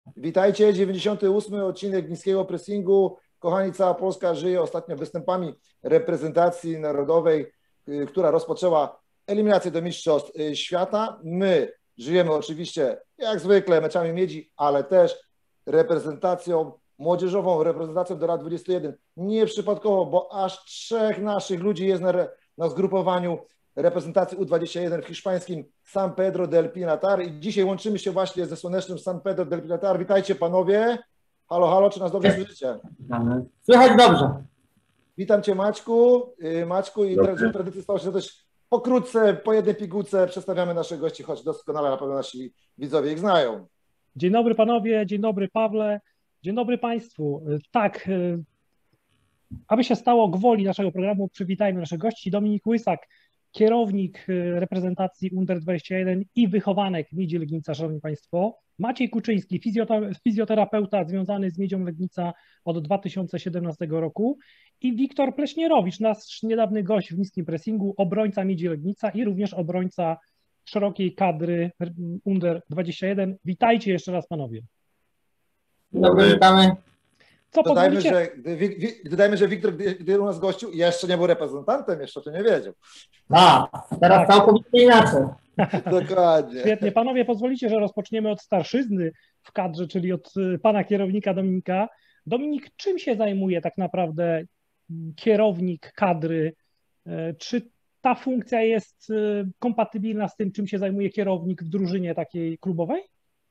Witajcie, 98. odcinek Niskiego Pressingu. Kochani, cała Polska żyje ostatnio występami reprezentacji narodowej, która rozpoczęła eliminację do Mistrzostw Świata. My żyjemy oczywiście, jak zwykle, meczami miedzi, ale też reprezentacją młodzieżową, reprezentacją do lat 21. Nieprzypadkowo, bo aż 3 naszych ludzi jest na zgrupowaniu reprezentacji U21 w hiszpańskim San Pedro del Pinatar i dzisiaj łączymy się właśnie ze słonecznym San Pedro del Pinatar. Witajcie panowie. Halo, halo, czy nas dobrze słyszycie? Słychać dobrze. Witam cię Maćku i tradycji stało się, że też pokrótce, po jednej pigułce przedstawiamy naszych gości, choć doskonale na pewno nasi widzowie ich znają. Dzień dobry panowie, dzień dobry Pawle, dzień dobry państwu. Tak, aby się stało gwoli naszego programu, przywitajmy naszych gości. Dominik Łysak, kierownik reprezentacji Under-21 i wychowanek Miedzi Legnica, szanowni państwo. Maciej Kuczyński, fizjoterapeuta związany z Miedzią Legnica od 2017 roku i Wiktor Pleśnierowicz, nasz niedawny gość w Niskim Pressingu, obrońca Miedzi Legnica i również obrońca szerokiej kadry Under-21. Witajcie jeszcze raz panowie. Dobry, witamy. Dodajmy, że Wiktor, gdy u nas gościł, jeszcze nie był reprezentantem, jeszcze o tym nie wiedział. Teraz tak. Całkowicie inaczej. Dokładnie. Świetnie. Panowie, pozwolicie, że rozpoczniemy od starszyzny w kadrze, czyli od pana kierownika Dominika. Dominik, czym się zajmuje tak naprawdę kierownik kadry? Czy ta funkcja jest kompatybilna z tym, czym się zajmuje kierownik w drużynie takiej klubowej?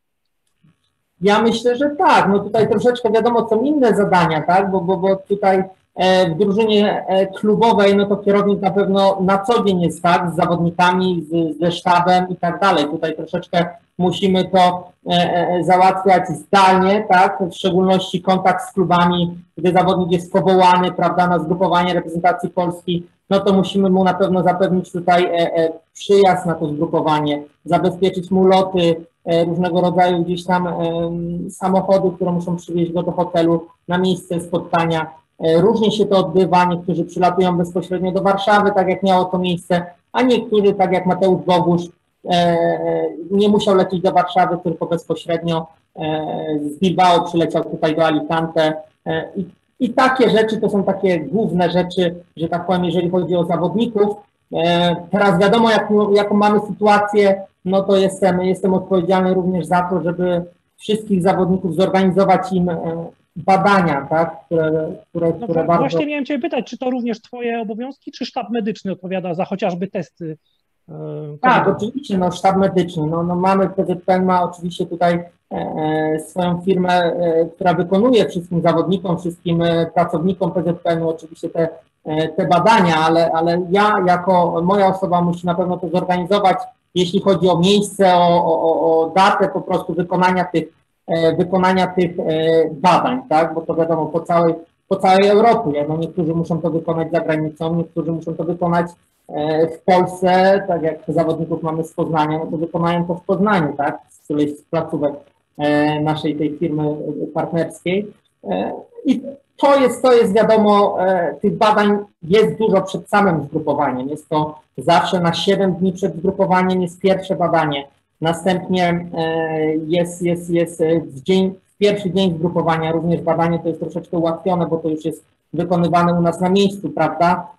Ja myślę, że tak. No tutaj troszeczkę wiadomo, są inne zadania, tak? Bo tutaj w drużynie klubowej, no to kierownik na pewno na co dzień jest, tak? Z zawodnikami, ze sztabem i tak dalej. Tutaj troszeczkę musimy to załatwiać zdalnie, tak? W szczególności kontakt z klubami, gdy zawodnik jest powołany, prawda, na zgrupowanie reprezentacji Polski, no to musimy mu na pewno zapewnić tutaj przyjazd na to zgrupowanie, zabezpieczyć mu loty, różnego rodzaju gdzieś tam samochody, które muszą przywieźć go do hotelu, na miejsce spotkania. Różnie się to odbywa, niektórzy przylatują bezpośrednio do Warszawy, tak jak miało to miejsce, a niektórzy, tak jak Mateusz Bogusz, nie musiał lecieć do Warszawy, tylko bezpośrednio z Bilbao przyleciał tutaj do Alicante. I takie rzeczy to są takie główne rzeczy, że tak powiem, jeżeli chodzi o zawodników. Teraz wiadomo, jaką mamy sytuację, no to jestem odpowiedzialny również za to, żeby wszystkich zawodników zorganizować im badania, tak, które bardzo... Właśnie miałem cię pytać, czy to również twoje obowiązki, czy sztab medyczny odpowiada za chociażby testy? Tak, oczywiście, no sztab medyczny, no mamy, PZPN ma oczywiście tutaj swoją firmę, która wykonuje wszystkim zawodnikom, wszystkim pracownikom PZPN-u oczywiście te badania, ale ja jako moja osoba musi na pewno to zorganizować, jeśli chodzi o miejsce, o datę po prostu wykonania tych badań, tak, bo to wiadomo po całej Europie, no niektórzy muszą to wykonać za granicą, niektórzy muszą to wykonać w Polsce, tak jak zawodników mamy z Poznania, no to wykonają to w Poznaniu, tak, z którejś z placówek naszej tej firmy partnerskiej. I to jest wiadomo, tych badań jest dużo przed samym zgrupowaniem. Jest to zawsze na 7 dni przed zgrupowaniem jest pierwsze badanie. Następnie jest w pierwszy dzień zgrupowania również badanie, to jest troszeczkę ułatwione, bo to już jest wykonywane u nas na miejscu, prawda?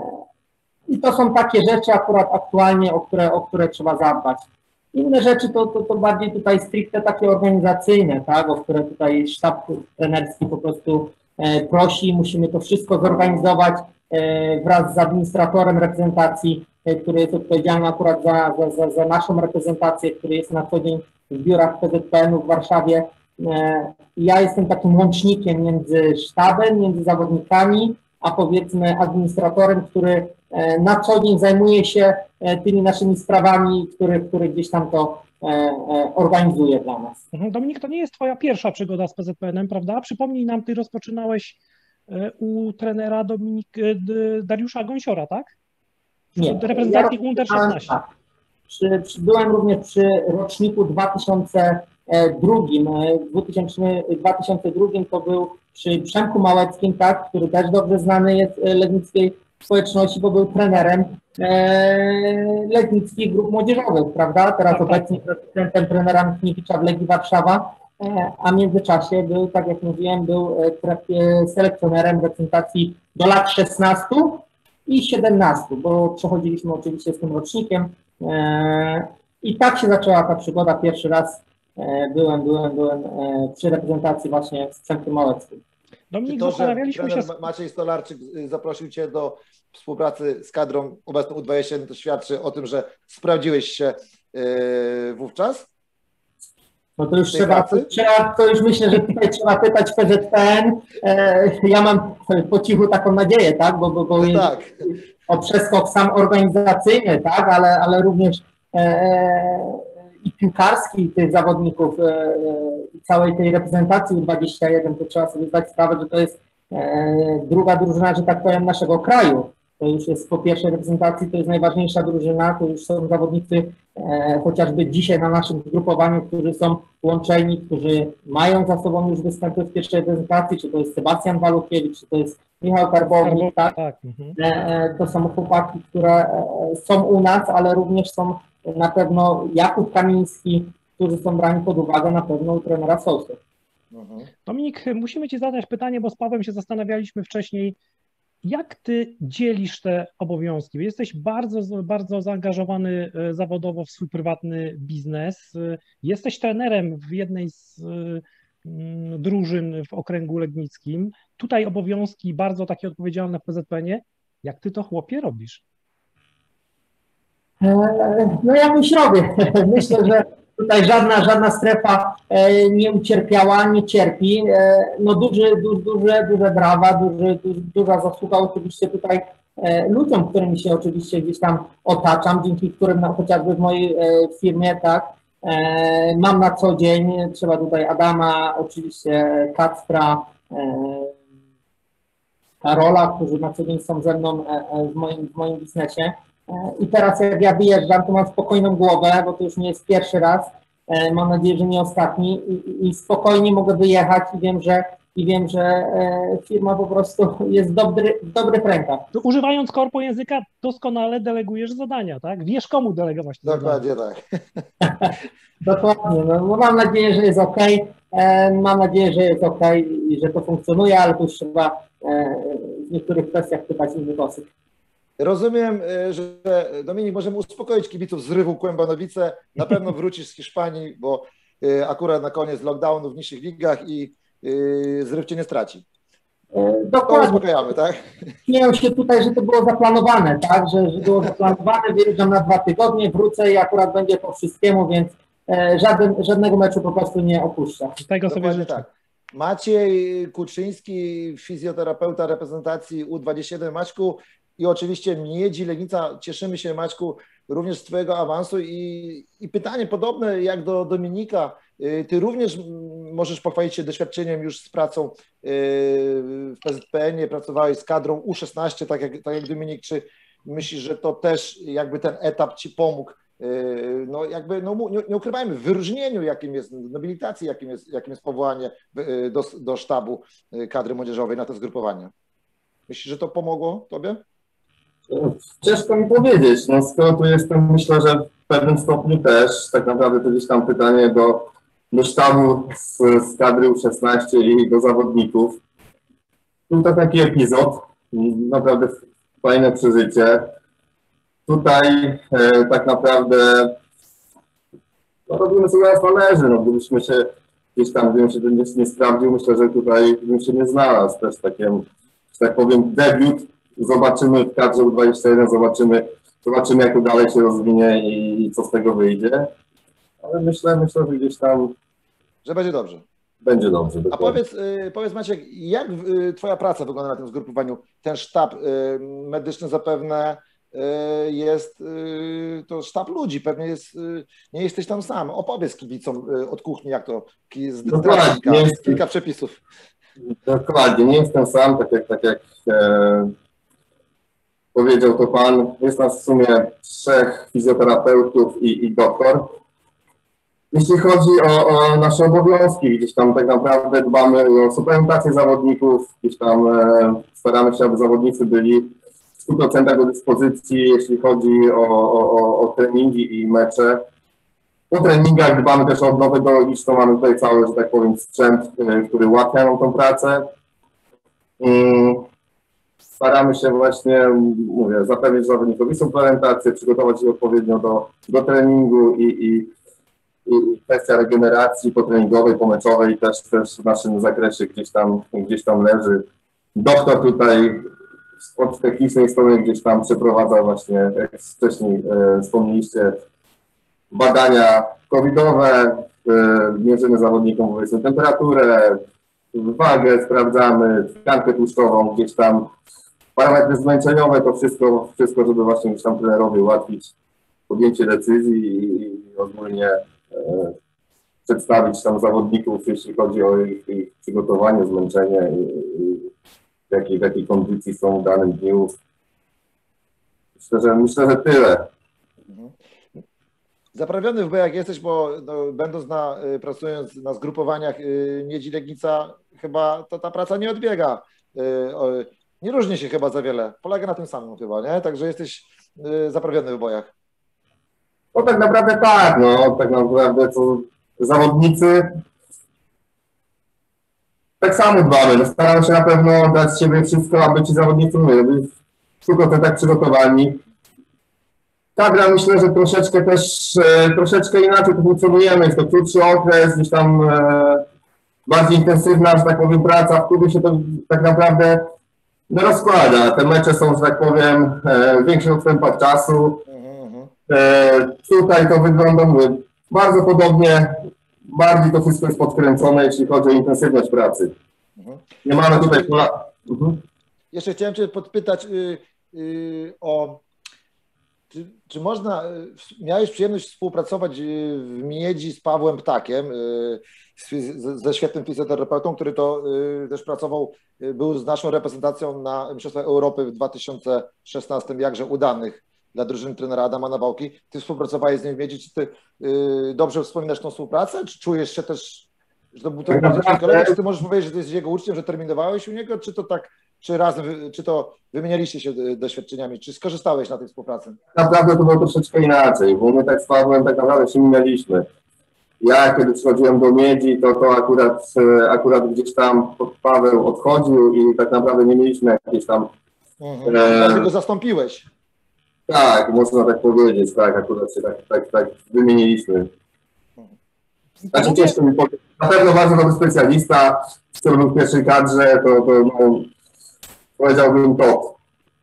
I to są takie rzeczy akurat aktualnie, o które trzeba zadbać. Inne rzeczy to bardziej tutaj stricte takie organizacyjne, tak, o które tutaj sztab trenerski po prostu prosi. Musimy to wszystko zorganizować wraz z administratorem reprezentacji, który jest odpowiedzialny akurat za naszą reprezentację, który jest na co dzień w biurach PZPN-u w Warszawie. Ja jestem takim łącznikiem między sztabem, między zawodnikami, a powiedzmy administratorem, który na co dzień zajmuje się tymi naszymi sprawami, który gdzieś tam to organizuje dla nas. Dominik, to nie jest twoja pierwsza przygoda z PZPN-em, prawda? Przypomnij nam, ty rozpoczynałeś u trenera Dariusza Gąsiora, tak? Nie. Reprezentacji Under-16. Tak. Byłem również przy roczniku 2002. W 2002 to był przy Przemku Małeckim, tak, który też dobrze znany jest legnickiej społeczności, bo był trenerem legnickich grup młodzieżowych, prawda? Teraz obecnie prezydentem trenera Michniewicza w Legii Warszawa. a w międzyczasie był, tak jak mówiłem, był selekcjonerem reprezentacji do lat 16 i 17, bo przechodziliśmy oczywiście z tym rocznikiem i tak się zaczęła ta przygoda. Pierwszy raz byłem przy reprezentacji właśnie w Centrum Małeckim. Dominik, to, zastanawialiśmy się... Maciej Stolarczyk zaprosił Cię do współpracy z kadrą obecną U21, to świadczy o tym, że sprawdziłeś się wówczas? No to już to już myślę, że tutaj trzeba pytać PZPN. Ja mam po cichu taką nadzieję, tak, bo tak. O przeskok sam organizacyjny, tak, ale również i piłkarski tych zawodników i całej tej reprezentacji U21, to trzeba sobie zdać sprawę, że to jest druga drużyna, że tak powiem, naszego kraju. To już jest po pierwszej reprezentacji, to jest najważniejsza drużyna, to już są zawodnicy chociażby dzisiaj na naszym zgrupowaniu, którzy są łączeni, którzy mają za sobą już występy w pierwszej reprezentacji, czy to jest Sebastian Walukiewicz, czy to jest Michał Karbownik, tak? To są chłopaki, które są u nas, ale również są na pewno Jakub Kamiński, którzy są brani pod uwagę na pewno u trenera Sousy. Dominik, musimy Ci zadać pytanie, bo z Pawłem się zastanawialiśmy wcześniej, jak Ty dzielisz te obowiązki? Jesteś bardzo zaangażowany zawodowo w swój prywatny biznes. Jesteś trenerem w jednej z drużyn w okręgu legnickim. Tutaj obowiązki bardzo takie odpowiedzialne w PZPN-ie. Jak Ty to, chłopie, robisz? No jakoś robię. Myślę, że tutaj żadna strefa nie ucierpiała, nie cierpi. No duże brawa, duża zasługa oczywiście tutaj ludziom, którymi się oczywiście gdzieś tam otaczam, dzięki którym chociażby w mojej firmie, tak, mam na co dzień, trzeba tutaj Adama, oczywiście Kacpra, Karola, którzy na co dzień są ze mną w moim biznesie. I teraz jak ja wyjeżdżam, to mam spokojną głowę, bo to już nie jest pierwszy raz, mam nadzieję, że nie ostatni i spokojnie mogę wyjechać i wiem, że firma po prostu jest w dobrych rękach. To używając korpo języka doskonale delegujesz zadania, tak? Wiesz, komu delegować te Dokładnie zadania. tak. Dokładnie, no mam nadzieję, że jest ok. Mam nadzieję, że jest ok i że to funkcjonuje, ale tu już trzeba w niektórych kwestiach pytać innych osób. Rozumiem, że Dominik, możemy uspokoić kibiców z Rywu Kłębanowice. Na pewno wrócisz z Hiszpanii, bo akurat na koniec lockdownu w niższych ligach i Zryw cię nie straci. Dokładnie. To uspokajamy, tak? Śmieją się tutaj, że to było zaplanowane, tak? Że było zaplanowane, wyjeżdżam na 2 tygodnie, wrócę i akurat będzie po wszystkiemu, więc żadnego meczu po prostu nie opuszczę. Tego sobie życzę. Tak. Maciej Kuczyński, fizjoterapeuta reprezentacji U21. Maćku, i oczywiście Miedzi Legnica, cieszymy się, Maćku, również z Twojego awansu i pytanie podobne jak do Dominika. Ty również możesz pochwalić się doświadczeniem już z pracą w PZPN-ie, pracowałeś z kadrą U16, tak jak Dominik. Czy myślisz, że to też jakby ten etap Ci pomógł? No jakby, no nie ukrywajmy, w wyróżnieniu, jakim jest nobilitacji, jakim jest powołanie do sztabu kadry młodzieżowej na to zgrupowanie. Myślisz, że to pomogło Tobie? Ciężko mi powiedzieć. No, skoro tu jestem, myślę, że w pewnym stopniu też. Tak naprawdę to gdzieś tam pytanie do sztabu z kadry U16 i do zawodników. Był to taki epizod, naprawdę fajne przeżycie. Tutaj tak naprawdę no, robimy sobie jak należy. No, gdybyśmy się gdzieś tam, gdybym się nie sprawdził, myślę, że tutaj bym się nie znalazł. Też takie, że tak powiem, debiut. Zobaczymy w kadrze U21, zobaczymy jak to dalej się rozwinie i co z tego wyjdzie. Ale myślę, że gdzieś tam... Że będzie dobrze. Będzie dobrze. A powiedz Maciek, jak Twoja praca wygląda na tym zgrupowaniu? Ten sztab medyczny zapewne jest, to sztab ludzi, pewnie jest, nie jesteś tam sam. Opowiedz kibicom od kuchni, jak to kilka przepisów. Dokładnie, nie jestem sam, tak jak powiedział to Pan. Jest nas w sumie 3 fizjoterapeutów i doktor. Jeśli chodzi o nasze obowiązki, gdzieś tam tak naprawdę dbamy o suplementację zawodników, gdzieś tam staramy się, aby zawodnicy byli w 100% do dyspozycji, jeśli chodzi o treningi i mecze. Po treningach dbamy też o odnowę geologiczną, mamy tutaj cały, że tak powiem, sprzęt, który ułatwia nam tą pracę. Staramy się właśnie, mówię, zapewnić zawodnikowi suplementację, przygotować ich odpowiednio do treningu i kwestia regeneracji potreningowej, pomeczowej też w naszym zakresie gdzieś tam leży. Doktor tutaj od technicznej strony gdzieś tam przeprowadza właśnie, jak wcześniej wspomnieliście, badania covidowe, mierzymy zawodnikom powiedzmy temperaturę, wagę sprawdzamy, tkankę tłuszczową, gdzieś tam parametry zmęczeniowe, to wszystko, żeby właśnie gdzieś tam trenerowi ułatwić podjęcie decyzji i ogólnie przedstawić tam zawodników, jeśli chodzi o ich przygotowanie, zmęczenie i w jakiej kondycji są w danym dniu. Myślę, że tyle. Zaprawiony w bojach jesteś, bo no, będąc pracując na zgrupowaniach Miedzi Legnica, chyba ta praca nie odbiega. Nie różni się chyba za wiele. Polega na tym samym chyba, nie? Także jesteś zaprawiony w bojach. No tak naprawdę tak, no tak naprawdę to zawodnicy tak samo dbamy. No, staramy się na pewno dać z siebie wszystko, aby ci zawodnicy byli w 100% przygotowani. Kadra myślę, że troszeczkę inaczej to funkcjonujemy. Jest to krótszy okres, gdzieś tam bardziej intensywna, że tak powiem, praca. W klubie się to tak naprawdę rozkłada. Te mecze są, że tak powiem, w większych odstępach czasu. Tutaj to wygląda, mówię, bardzo podobnie. Bardziej to wszystko jest podkręcone, jeśli chodzi o intensywność pracy. Nie mamy tutaj Jeszcze chciałem Cię podpytać o... Czy można, miałeś przyjemność współpracować w Miedzi z Pawłem Ptakiem, ze świetnym fizjoterapeutą, który to też pracował, był z naszą reprezentacją na Mistrzostwach Europy w 2016, jakże udanych dla drużyny trenera Adama Nawałki. Ty współpracowałeś z nim w Miedzi. Czy ty dobrze wspominasz tą współpracę? Czy czujesz się też, że to był bardziej twój kolega? Czy ty możesz powiedzieć, że ty jesteś jego uczniem, że terminowałeś u niego? Czy to tak, czy razem, czy to wymienialiście się doświadczeniami? Czy skorzystałeś na tej współpracy? Naprawdę to było troszeczkę inaczej, bo my tak z Pawłem tak naprawdę się minęliśmy. Ja kiedy przychodziłem do Miedzi, to akurat gdzieś tam Paweł odchodził i tak naprawdę nie mieliśmy jakiejś tam... Ty go zastąpiłeś. Tak, można tak powiedzieć, tak, akurat się tak wymieniliśmy. Znaczy ciężko mi powiedzieć. Na pewno bardzo dobry specjalista, który był w pierwszej kadrze, to no, powiedziałbym top.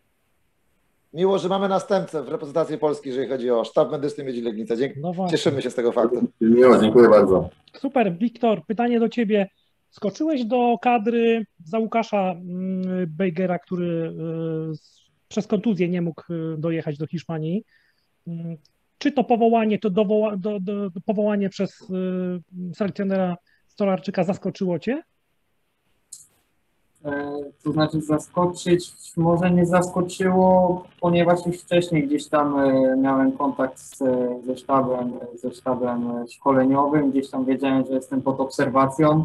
Miło, że mamy następcę w reprezentacji Polski, jeżeli chodzi o sztab medyczny Miedzi Legnica. Cieszymy się z tego faktu. Miło, dziękuję bardzo. Super. Wiktor, pytanie do Ciebie. Skoczyłeś do kadry za Łukasza Bejgera, który przez kontuzję nie mógł dojechać do Hiszpanii. Czy to powołanie, powołanie przez selekcjonera Stolarczyka zaskoczyło Cię? To znaczy zaskoczyć może nie zaskoczyło, ponieważ już wcześniej gdzieś tam miałem kontakt ze sztabem szkoleniowym, gdzieś tam wiedziałem, że jestem pod obserwacją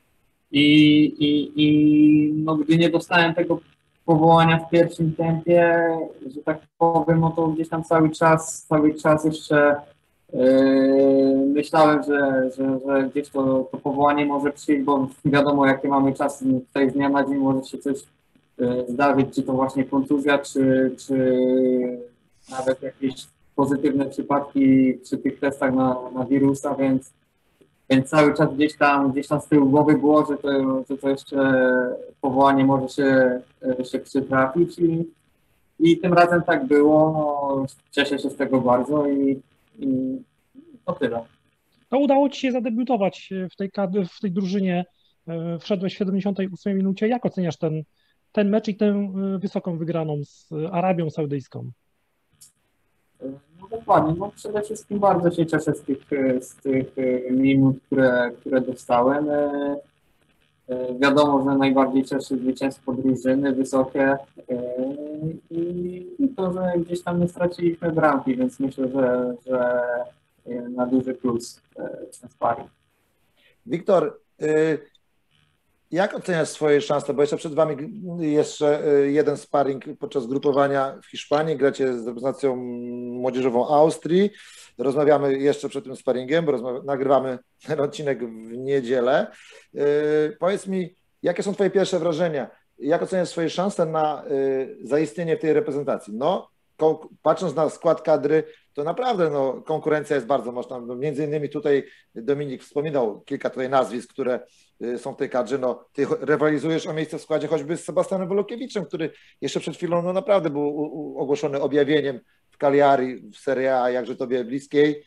i no, gdy nie dostałem tego powołania w pierwszym tempie, że tak powiem, no to gdzieś tam cały czas jeszcze myślałem, że gdzieś to powołanie może przyjść, bo wiadomo, jakie mamy czasy, tutaj z dnia na dzień może się coś zdarzyć, czy to właśnie kontuzja, czy nawet jakieś pozytywne przypadki przy tych testach na wirusa, więc cały czas gdzieś tam z tyłu głowy było, że to jeszcze powołanie może się przytrafić i tym razem tak było. No, cieszę się z tego bardzo i to tyle. To udało Ci się zadebiutować w tej drużynie. Wszedłeś w 78 minucie. Jak oceniasz ten mecz i tę wysoką wygraną z Arabią Saudyjską? No dokładnie. No przede wszystkim bardzo się cieszę z tych minut, które dostałem. Wiadomo, że najbardziej cieszy zwycięstwo drużyny wysokie i to, że gdzieś tam nie straciliśmy bramki, więc myślę, że na duży plus ten sparring. Wiktor, Jak oceniasz swoje szanse? Bo jeszcze przed wami jeszcze jeden sparring podczas grupowania w Hiszpanii. Gracie z reprezentacją młodzieżową Austrii. Rozmawiamy jeszcze przed tym sparingiem, bo nagrywamy ten odcinek w niedzielę. Powiedz mi, jakie są twoje pierwsze wrażenia? Jak oceniasz swoje szanse na zaistnienie w tej reprezentacji? No, patrząc na skład kadry, to naprawdę konkurencja jest bardzo mocna. Między innymi tutaj Dominik wspominał kilka tutaj nazwisk, które są w tej kadrze. No, ty rywalizujesz o miejsce w składzie choćby z Sebastianem Wolokiewiczem, który jeszcze przed chwilą naprawdę był ogłoszony objawieniem w Cagliari, w Serie A, jakże tobie bliskiej.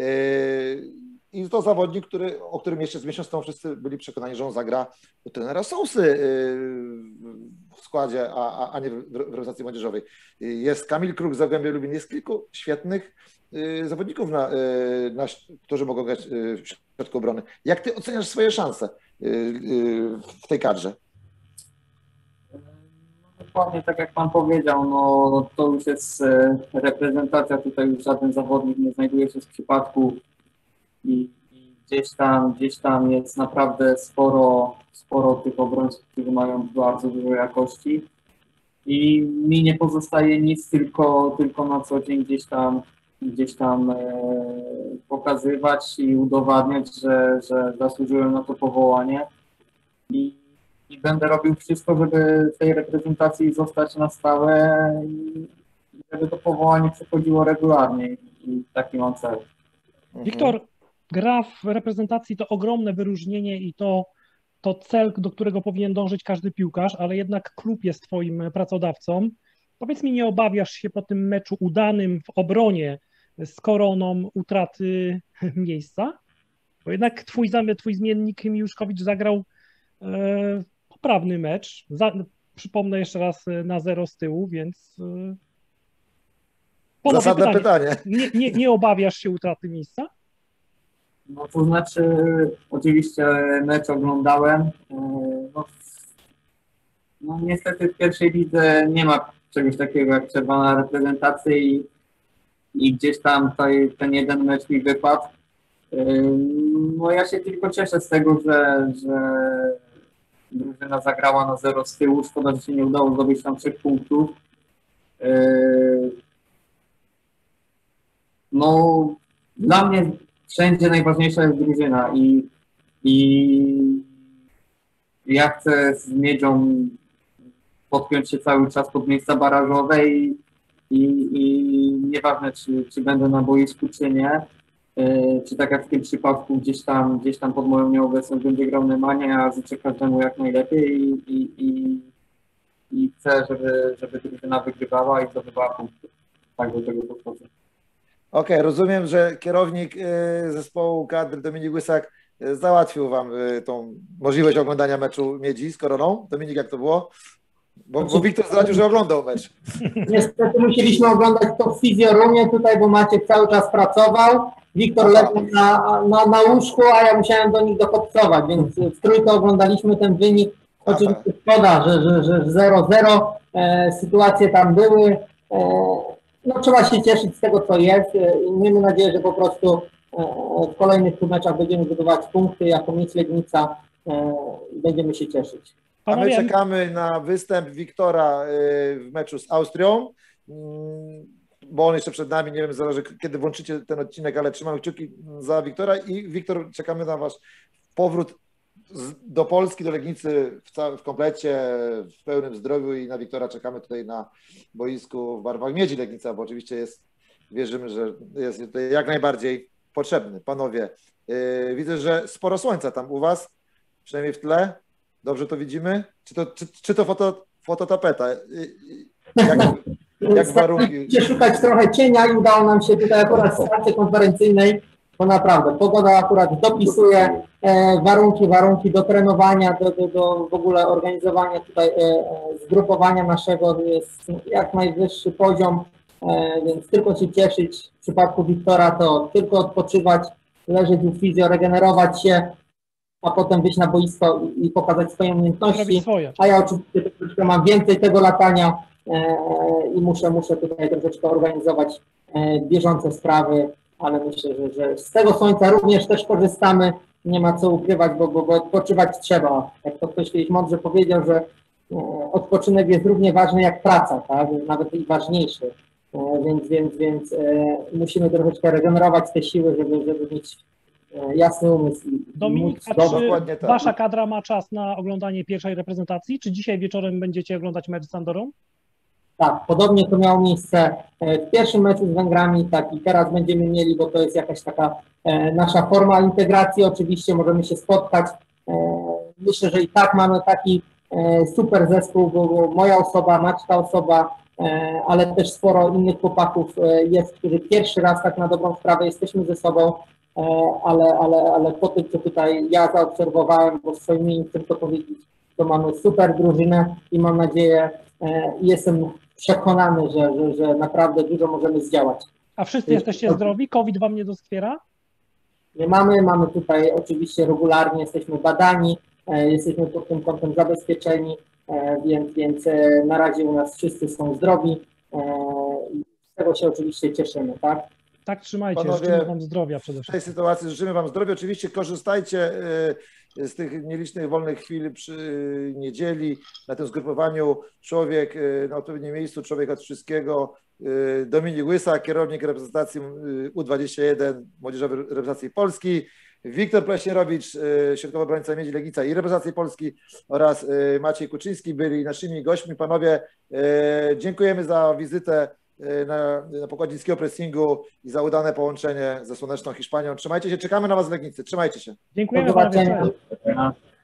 I to zawodnik, o którym jeszcze z miesiąc temu wszyscy byli przekonani, że on zagra u trenera Sousy w składzie, a nie w reprezentacji młodzieżowej. Jest Kamil Kruk z Zagłębia Lubin, jest kilku świetnych zawodników, którzy mogą grać w środku obrony. Jak ty oceniasz swoje szanse w tej kadrze? Dokładnie tak jak pan powiedział, no to już jest reprezentacja, tutaj już żaden zawodnik nie znajduje się z przypadku i gdzieś tam jest naprawdę sporo tych obrońców, którzy mają bardzo dużo jakości i mi nie pozostaje nic, tylko na co dzień gdzieś tam pokazywać i udowadniać, że zasłużyłem na to powołanie i będę robił wszystko, żeby w tej reprezentacji zostać na stałe i żeby to powołanie przechodziło regularnie i taki mam cel. Wiktor, gra w reprezentacji to ogromne wyróżnienie i to cel, do którego powinien dążyć każdy piłkarz, ale jednak klub jest twoim pracodawcą. Powiedz mi, nie obawiasz się po tym meczu udanym w obronie z Koroną utraty miejsca? Bo jednak twój zmiennik Miłuszkowicz zagrał poprawny mecz. Przypomnę jeszcze raz na 0 z tyłu, więc zasadne pytanie. Nie obawiasz się utraty miejsca? No to znaczy, oczywiście mecz oglądałem. No niestety w pierwszej lidze nie ma czegoś takiego jak przerwa na reprezentację i gdzieś tam ten jeden mecz mi wypadł. No ja się tylko cieszę z tego, że drużyna zagrała na 0 z tyłu. Szkoda, że się nie udało zdobyć tam 3 punktów. No dla mnie wszędzie najważniejsza jest drużyna i ja chcę z Miedzią podpiąć się cały czas pod miejsca barażowe i nieważne czy będę na boisku czy nie, czy tak jak w tym przypadku gdzieś tam pod moją nieobecność będzie grał Nemanja, ja życzę każdemu jak najlepiej i chcę, żeby drużyna wygrywała i zdobywała punkty. Tak do tego podchodzę. Okej, rozumiem, że kierownik zespołu kadry Dominik Łysak załatwił wam tą możliwość oglądania meczu Miedzi z Koroną. Dominik, jak to było? Bo Wiktor zdradził, że oglądał mecz. Niestety musieliśmy oglądać to w fizjorumie tutaj, bo Maciek cały czas pracował. Wiktor leżał na łóżku, a ja musiałem do nich dokopcować, więc w trójkę oglądaliśmy ten wynik. Oczywiście szkoda, że 0-0, sytuacje tam były. No trzeba się cieszyć z tego, co jest i miejmy nadzieję, że po prostu w kolejnych meczach będziemy zdobywać punkty jako Miedź Legnica i będziemy się cieszyć. A my czekamy na występ Wiktora w meczu z Austrią, bo on jeszcze przed nami, nie wiem, zależy kiedy włączycie ten odcinek, ale trzymamy kciuki za Wiktora i Wiktor, czekamy na wasz powrót do Polski, do Legnicy w komplecie, w pełnym zdrowiu i na Wiktora czekamy tutaj na boisku w barwach Miedzi Legnica, bo oczywiście wierzymy, że jest tutaj jak najbardziej potrzebny. Panowie, widzę, że sporo słońca tam u was, przynajmniej w tle. Dobrze to widzimy? Czy to fototapeta? Jak warunki? Chcę szukać trochę cienia i udało nam się tutaj akurat w stacji konferencyjnej, bo naprawdę pogoda akurat dopisuje warunki do trenowania, do w ogóle organizowania tutaj zgrupowania naszego, jest jak najwyższy poziom, więc tylko się cieszyć. W przypadku Wiktora to tylko odpoczywać, leżeć w fizjo, regenerować się, a potem wyjść na boisko i pokazać swoje umiejętności. A ja oczywiście troszeczkę mam więcej tego latania i muszę tutaj troszeczkę organizować bieżące sprawy, ale myślę, że z tego słońca również też korzystamy nie ma co ukrywać, bo odpoczywać trzeba. Jak to ktoś kiedyś mądrze powiedział, że odpoczynek jest równie ważny jak praca, tak? Nawet i ważniejszy. Więc musimy troszeczkę regenerować te siły, żeby mieć jasny umysł. Dominik, a czy wasza kadra ma czas na oglądanie pierwszej reprezentacji? Czy dzisiaj wieczorem będziecie oglądać mecz z Andorą? Tak, podobnie to miało miejsce w pierwszym meczu z Węgrami, tak i teraz będziemy mieli, bo to jest jakaś taka nasza forma integracji, oczywiście możemy się spotkać. Myślę, że i tak mamy taki super zespół, bo moja osoba, Maćka osoba, ale też sporo innych chłopaków jest, którzy pierwszy raz tak na dobrą sprawę jesteśmy ze sobą, ale po tym, co tutaj ja zaobserwowałem, bo swoim imieniem chcę to powiedzieć, to mamy super drużynę i mam nadzieję, jestem przekonany, że naprawdę dużo możemy zdziałać. A wszyscy jesteście zdrowi? COVID wam nie doskwiera? Nie mamy tutaj oczywiście regularnie, jesteśmy badani, jesteśmy pod tym kątem zabezpieczeni, więc na razie u nas wszyscy są zdrowi i z tego się oczywiście cieszymy, tak? Tak, trzymajcie, Panowie, życzymy wam zdrowia przede wszystkim. W tej sytuacji życzymy wam zdrowia. Oczywiście korzystajcie z tych nielicznych wolnych chwil przy niedzieli na tym zgrupowaniu. Człowiek na odpowiednim miejscu, człowiek od wszystkiego. Dominik Łysak, kierownik reprezentacji U21 młodzieżowej reprezentacji Polski. Wiktor Pleśnierowicz, środkowy obrońca Miedzi Legnica i reprezentacji Polski oraz Maciej Kuczyński byli naszymi gośćmi. Panowie, dziękujemy za wizytę na pokładzie niskiego pressingu i za udane połączenie ze słoneczną Hiszpanią. Trzymajcie się, czekamy na was w Legnicy. Trzymajcie się. Dziękujemy Do zobaczenia. bardzo.